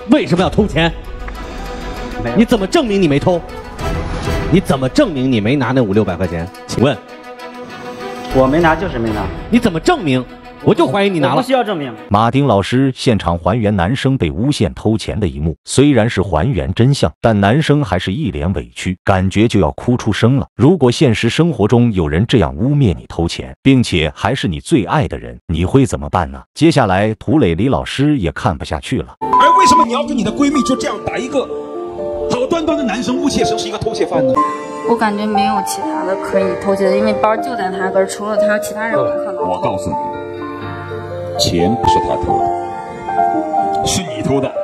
为什么要偷钱？你怎么证明你没偷？你怎么证明你没拿那500、600块钱？请问， 我没拿就是没拿。 你怎么证明？我就怀疑你拿了。 不需要证明。 马丁老师现场还原男生被诬陷偷钱的一幕，虽然是还原真相，但男生还是一脸委屈，感觉就要哭出声了。如果现实生活中有人这样污蔑你偷钱，并且还是你最爱的人，你会怎么办呢？接下来，涂磊李老师也看不下去了。 而为什么你要跟你的闺蜜就这样把一个好端端的男生诬陷成是一个偷窃犯呢？ 我感觉没有其他的可以偷窃的，因为包就在他这儿，除了他，其他人不可能。 我告诉你，钱不是他偷的，是你偷的。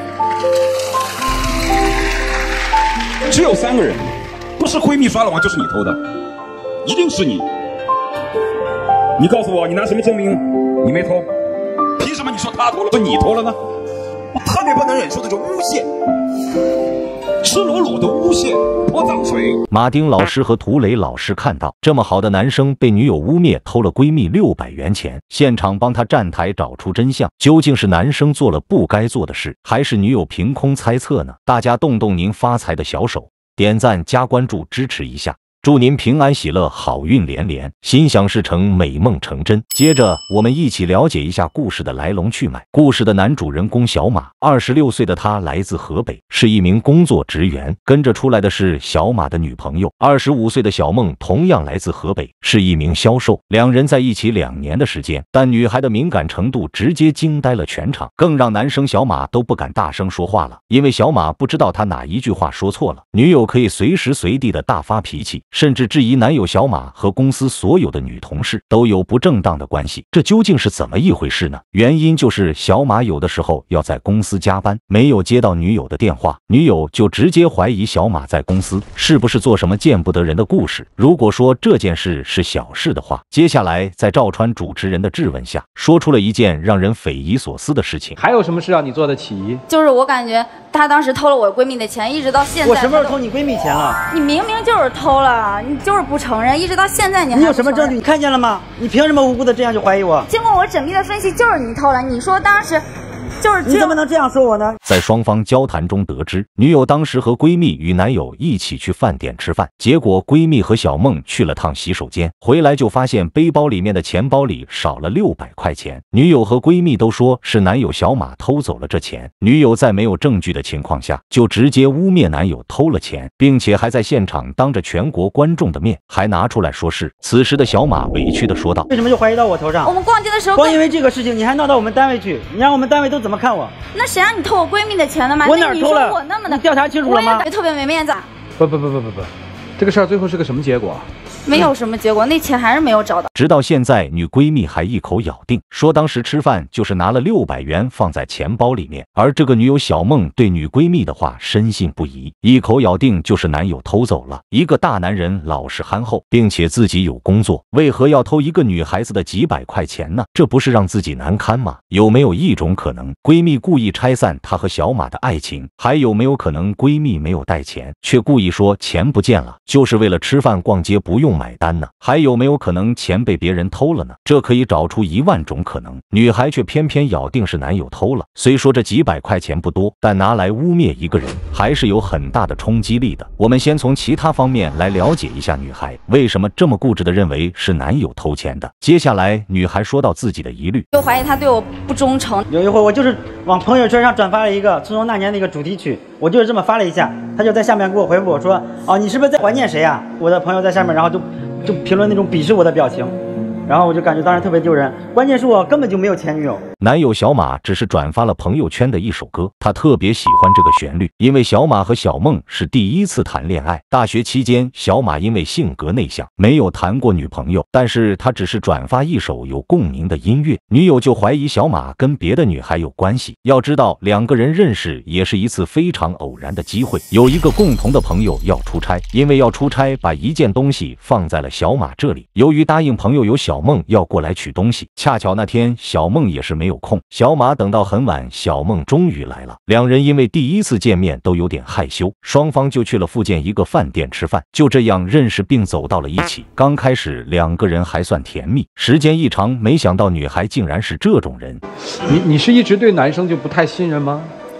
只有3个人，不是闺蜜刷了完就是你偷的，一定是你。你告诉我，你拿什么证明你没偷？凭什么你说他偷了，是你偷了呢？我特别不能忍受这种诬陷，赤裸裸的诬陷，泼脏水。 马丁老师和涂磊老师看到这么好的男生被女友污蔑偷了闺蜜600元钱，现场帮他站台找出真相，究竟是男生做了不该做的事，还是女友凭空猜测呢？大家动动您发财的小手，点赞加关注支持一下。祝您平安喜乐，好运连连，心想事成，美梦成真。接着，我们一起了解一下故事的来龙去脉。故事的男主人公小马，26岁的他来自河北，是一名工作职员。跟着出来的是小马的女朋友，25岁的小梦，同样来自河北，是一名销售。两人在一起2年的时间，但女孩的敏感程度直接惊呆了全场，更让男生小马都不敢大声说话了，因为小马不知道他哪一句话说错了，女友可以随时随地的大发脾气。甚至质疑男友小马和公司所有的女同事都有不正当的关系，这究竟是怎么一回事呢？原因就是小马有的时候要在公司加班，没有接到女友的电话，女友就直接怀疑小马在公司是不是做什么见不得人的故事。如果说这件事是小事的话，接下来在赵川主持人的质问下，说出了一件让人匪夷所思的事情。 还有什么事让你做的起疑？ 就是我感觉他当时偷了我闺蜜的钱，一直到现在。 我什么时候偷你闺蜜钱了？ 你明明就是偷了，你就是不承认，一直到现在你还不承认。 你有什么证据？你看见了吗？你凭什么无辜的这样就怀疑我？ 经过我缜密的分析，就是你偷了。你说当时就是你怎么能这样说我呢？ 在双方交谈中得知，女友当时和闺蜜与男友一起去饭店吃饭，结果闺蜜和小梦去了趟洗手间，回来就发现背包里面的钱包里少了600块钱。女友和闺蜜都说是男友小马偷走了这钱，女友在没有证据的情况下，就直接污蔑男友偷了钱，并且还在现场当着全国观众的面还拿出来说事。此时的小马委屈地说道：“ 为什么就怀疑到我头上？ 我们逛街的时候， 光因为这个事情你还闹到我们单位去，你让我们单位都怎么看我？ 那谁让你偷我闺蜜的钱的吗？ 我哪儿偷了？ 我那么的， 你调查清楚了吗？ 我也特别没面子。 不，这个事儿最后是个什么结果？ 没有什么结果，那钱还是没有找到。 直到现在，女闺蜜还一口咬定说当时吃饭就是拿了600元放在钱包里面，而这个女友小梦对女闺蜜的话深信不疑，一口咬定就是男友偷走了。一个大男人老实憨厚，并且自己有工作，为何要偷一个女孩子的几百块钱呢？这不是让自己难堪吗？有没有一种可能，闺蜜故意拆散她和小马的爱情？还有没有可能闺蜜没有带钱，却故意说钱不见了，就是为了吃饭逛街不用买单呢？还有没有可能钱被别人偷了呢？这可以找出10000种可能，女孩却偏偏咬定是男友偷了。虽说这几百块钱不多，但拿来污蔑一个人还是有很大的冲击力的。我们先从其他方面来了解一下女孩为什么这么固执的认为是男友偷钱的。接下来女孩说到自己的疑虑， 就怀疑他对我不忠诚。 有一回我就是往朋友圈上转发了一个《匆匆那年》的一个主题曲，我就是这么发了一下，他就在下面给我回复我说：“哦，你是不是在怀念谁呀？”我的朋友在下面，然后就评论那种鄙视我的表情，然后我就感觉当时特别丢人。关键是我根本就没有前女友。 男友小马只是转发了朋友圈的一首歌，他特别喜欢这个旋律，因为小马和小梦是第一次谈恋爱。大学期间，小马因为性格内向，没有谈过女朋友，但是他只是转发一首有共鸣的音乐，女友就怀疑小马跟别的女孩有关系。要知道，两个人认识也是一次非常偶然的机会，有一个共同的朋友要出差，因为要出差，把一件东西放在了小马这里。由于答应朋友有小梦要过来取东西，恰巧那天小梦也是没有空，小马等到很晚，小梦终于来了。两人因为第一次见面都有点害羞，双方就去了附近一个饭店吃饭，就这样认识并走到了一起。刚开始两个人还算甜蜜，时间一长，没想到女孩竟然是这种人。 你是一直对男生就不太信任吗？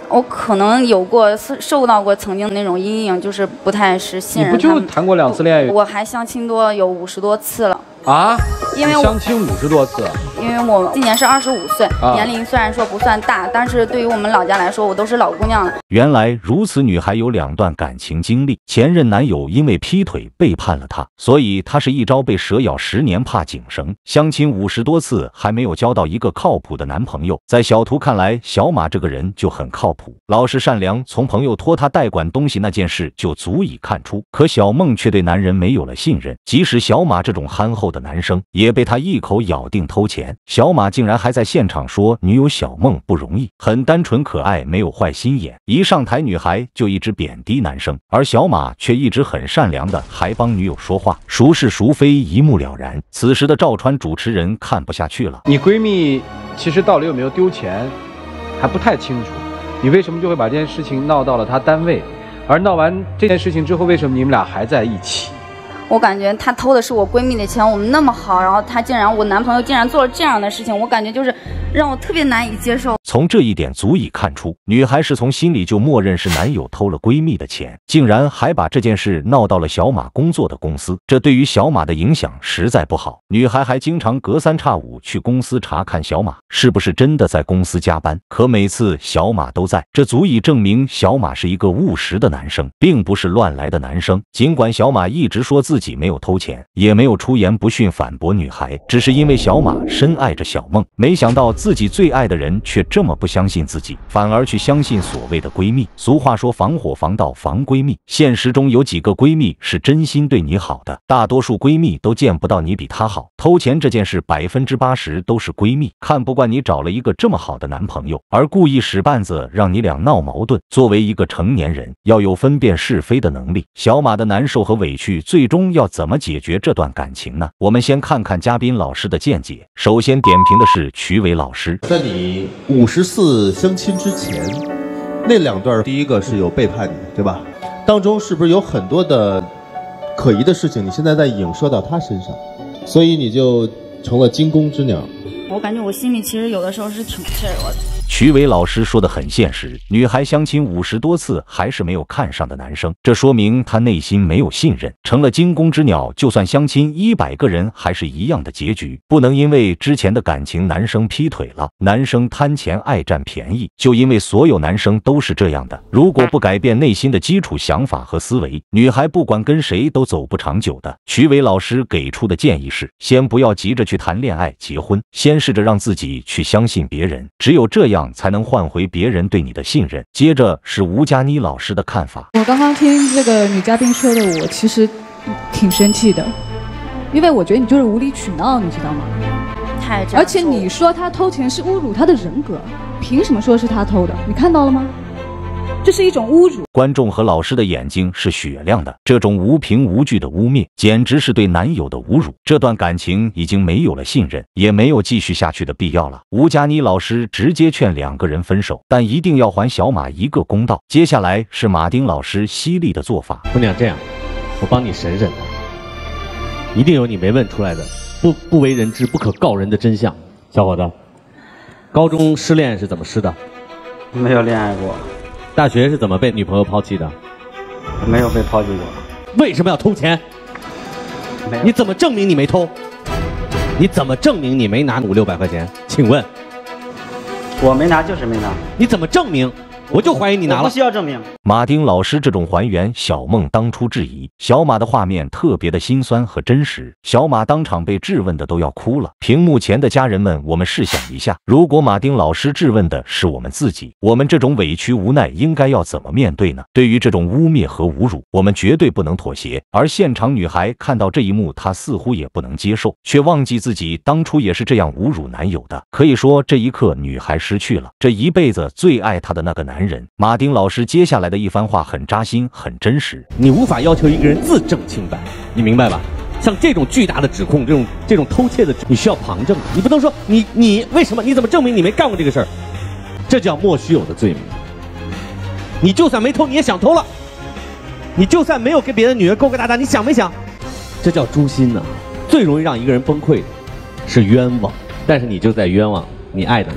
我可能有过受到过曾经那种阴影，就是不太是信任他们。 你不就谈过2次恋爱？ 我还相亲有50多次了。 啊？ 因为我相亲50多次。 因为我今年是25岁，年龄虽然说不算大，但是对于我们老家来说，我都是老姑娘了。 原来如此，女孩有2段感情经历，前任男友因为劈腿背叛了她，所以她是一朝被蛇咬10年怕井绳，相亲50多次还没有交到一个靠谱的男朋友。在小图看来，小马这个人就很靠谱，老实善良，从朋友托他代管东西那件事就足以看出。可小梦却对男人没有了信任，即使小马这种憨厚的男生也被他一口咬定偷钱。小马竟然还在现场说女友小梦不容易，很单纯可爱，没有坏心眼，一上台女孩就一直贬低男生，而小马却一直很善良的还帮女友说话，孰是孰非一目了然。此时的赵川主持人看不下去了， 你闺蜜其实到底有没有丢钱还不太清楚，你为什么就会把这件事情闹到了她单位？而闹完这件事情之后，为什么你们俩还在一起？ 我感觉他偷的是我闺蜜的钱，我们那么好，然后我男朋友竟然做了这样的事情，我感觉就是让我特别难以接受。 从这一点足以看出，女孩是从心里就默认是男友偷了闺蜜的钱，竟然还把这件事闹到了小马工作的公司，这对于小马的影响实在不好。女孩还经常隔3差5去公司查看小马是不是真的在公司加班，可每次小马都在，这足以证明小马是一个务实的男生，并不是乱来的男生。尽管小马一直说自己没有偷钱，也没有出言不逊反驳女孩，只是因为小马深爱着小梦，没想到自己最爱的人却这么不相信自己，反而去相信所谓的闺蜜。俗话说防火防盗防闺蜜，现实中有几个闺蜜是真心对你好的，大多数闺蜜都见不到你比她好。偷钱这件事80%都是闺蜜看不惯你找了一个这么好的男朋友，而故意使绊子让你俩闹矛盾。作为一个成年人，要有分辨是非的能力。小马的难受和委屈最终要怎么解决这段感情呢？我们先看看嘉宾老师的见解。首先点评的是瞿伟老师， 在你50次相亲之前，那2段，第一个是有背叛你，对吧？当中是不是有很多的可疑的事情？你现在在影射到他身上，所以你就成了惊弓之鸟。 我感觉我心里其实有的时候是挺脆弱的。 瞿伟老师说的很现实，女孩相亲50多次还是没有看上的男生，这说明她内心没有信任，成了惊弓之鸟。就算相亲100个人，还是一样的结局。不能因为之前的感情男生劈腿了，男生贪钱爱占便宜，就因为所有男生都是这样的。如果不改变内心的基础想法和思维，女孩不管跟谁都走不长久的。瞿伟老师给出的建议是，先不要急着去谈恋爱结婚，先试着让自己去相信别人，只有这样才能换回别人对你的信任。接着是吴佳妮老师的看法。 我刚刚听这个女嘉宾说的，我其实挺生气的，因为我觉得你就是无理取闹，你知道吗？而且你说他偷钱是侮辱他的人格，凭什么说是他偷的？你看到了吗？这是一种侮辱。 观众和老师的眼睛是雪亮的，这种无凭无据的污蔑，简直是对男友的侮辱。这段感情已经没有了信任，也没有继续下去的必要了。吴佳妮老师直接劝2个人分手，但一定要还小马一个公道。接下来是马丁老师犀利的做法。 姑娘，这样，我帮你审审他，一定有你没问出来的不为人知、不可告人的真相。小伙子，高中失恋是怎么失的？ 没有恋爱过。 大学是怎么被女朋友抛弃的？ 没有被抛弃过。 为什么要偷钱？ 没有。 你怎么证明你没偷？你怎么证明你没拿500-600块钱？请问， 我没拿就是没拿。 你怎么证明？我就怀疑你拿了。 不需要证明。 马丁老师这种还原小梦当初质疑小马的画面特别的心酸和真实，小马当场被质问的都要哭了。屏幕前的家人们，我们试想一下，如果马丁老师质问的是我们自己，我们这种委屈无奈应该要怎么面对呢？对于这种污蔑和侮辱，我们绝对不能妥协。而现场女孩看到这一幕，她似乎也不能接受，却忘记自己当初也是这样侮辱男友的。可以说这一刻女孩失去了这一辈子最爱她的那个男人。马丁老师接下来的一番话很扎心，很真实。 你无法要求一个人自证清白，你明白吧？像这种巨大的指控，这种偷窃的，你需要旁证，你不能说你为什么？你怎么证明你没干过这个事儿？这叫莫须有的罪名。你就算没偷，你也想偷了；你就算没有跟别的女人勾勾搭搭，你想没想？这叫诛心呐！最容易让一个人崩溃的是冤枉，但是你就在冤枉你爱的人。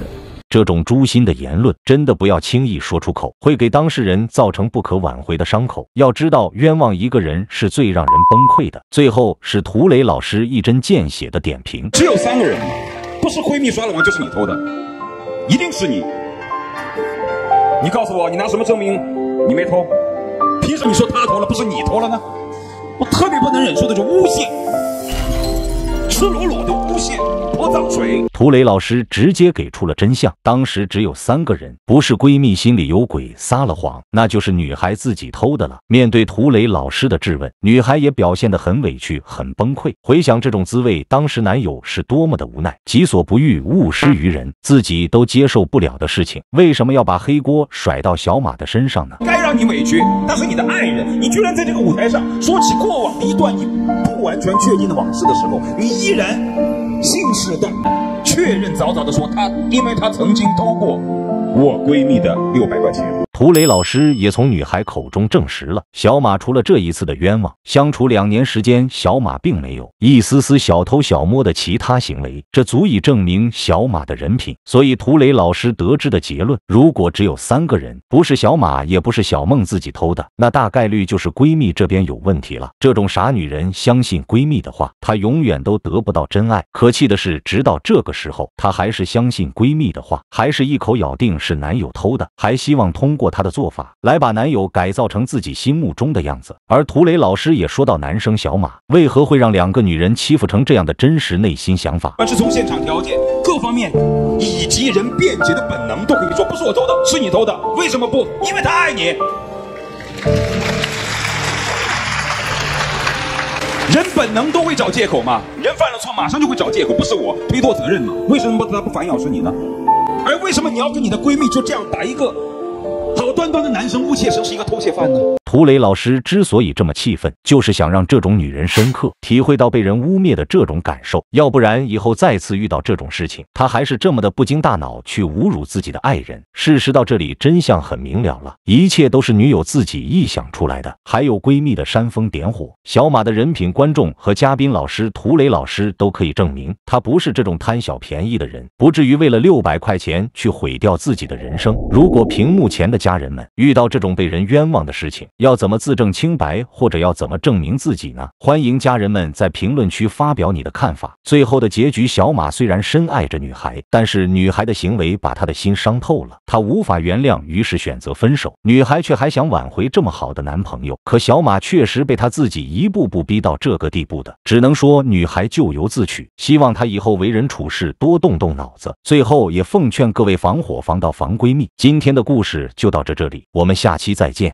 这种诛心的言论真的不要轻易说出口，会给当事人造成不可挽回的伤口。要知道，冤枉一个人是最让人崩溃的。最后是涂磊老师一针见血的点评： 只有3个人，不是闺蜜刷了网就是你偷的，一定是你。你告诉我，你拿什么证明你没偷？凭什么你说他偷了，不是你偷了呢？我特别不能忍受的就是诬陷，赤裸裸的诬陷，泼脏水。 涂磊老师直接给出了真相，当时只有3个人，不是闺蜜心里有鬼撒了谎，那就是女孩自己偷的了。面对涂磊老师的质问，女孩也表现得很委屈，很崩溃。回想这种滋味，当时男友是多么的无奈，己所不欲，勿施于人，自己都接受不了的事情，为什么要把黑锅甩到小马的身上呢？ 该让你委屈，但是你的爱人，你居然在这个舞台上说起过往的一段你不完全确定的往事的时候，你依然信誓旦旦、确认早早的说因为他曾经偷过我闺蜜的600块钱。 涂磊老师也从女孩口中证实了，小马除了这一次的冤枉，相处2年时间，小马并没有一丝丝小偷小摸的其他行为，这足以证明小马的人品。所以涂磊老师得知的结论，如果只有3个人，不是小马也不是小梦自己偷的，那大概率就是闺蜜这边有问题了。这种傻女人相信闺蜜的话，她永远都得不到真爱。可气的是，直到这个时候，她还是相信闺蜜的话，还是一口咬定是男友偷的，还希望通过她的做法来把男友改造成自己心目中的样子。而涂磊老师也说到，男生小马为何会让2个女人欺负成这样的真实内心想法， 但是从现场条件各方面以及人辩解的本能，都可以说不是我偷的，是你偷的。为什么不？因为他爱你。人本能都会找借口嘛，人犯了错马上就会找借口，不是我推脱责任嘛？为什么他不反咬是你呢？而为什么你要跟你的闺蜜就这样打一个好端端的男生误切成是一个偷窃犯呢？ 涂磊老师之所以这么气愤，就是想让这种女人深刻体会到被人污蔑的这种感受，要不然以后再次遇到这种事情，她还是这么的不经大脑去侮辱自己的爱人。事实到这里，真相很明了了，一切都是女友自己臆想出来的，还有闺蜜的煽风点火。小马的人品，观众和嘉宾老师涂磊老师都可以证明，他不是这种贪小便宜的人，不至于为了600块钱去毁掉自己的人生。如果屏幕前的家人们遇到这种被人冤枉的事情，要怎么自证清白，或者要怎么证明自己呢？欢迎家人们在评论区发表你的看法。最后的结局，小马虽然深爱着女孩，但是女孩的行为把他的心伤透了，他无法原谅，于是选择分手。女孩却还想挽回这么好的男朋友，可小马确实被他自己一步步逼到这个地步的，只能说女孩咎由自取，希望她以后为人处事多动动脑子。最后也奉劝各位防火防盗防闺蜜。今天的故事就到这里，我们下期再见。